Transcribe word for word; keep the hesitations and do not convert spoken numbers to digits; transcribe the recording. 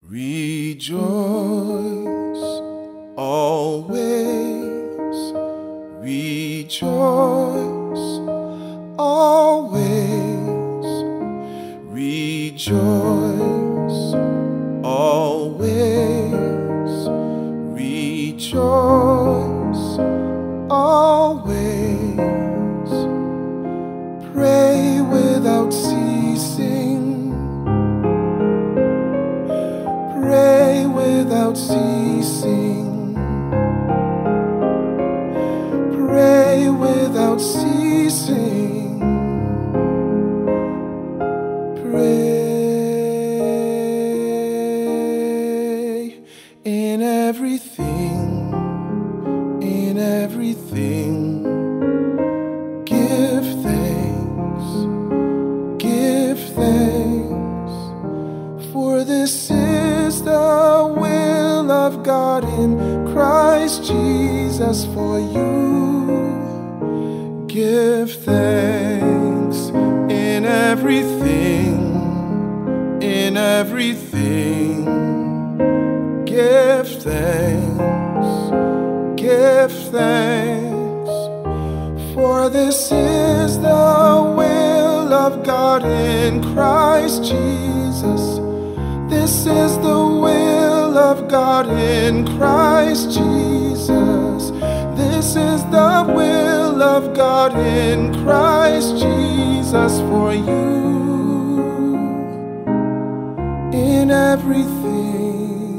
Rejoice always, rejoice always, rejoice always, rejoice always, pray without ceasing. Pray without ceasing. Pray without ceasing. Pray in everything, in everything. Give thanks, give thanks, for this is the will of God in Christ Jesus for you. Give thanks in everything, in everything. Give thanks, give thanks, for this is the will of God in Christ Jesus. This is the will of God in Christ Jesus. This is the will of God in Christ Jesus for you. In everything,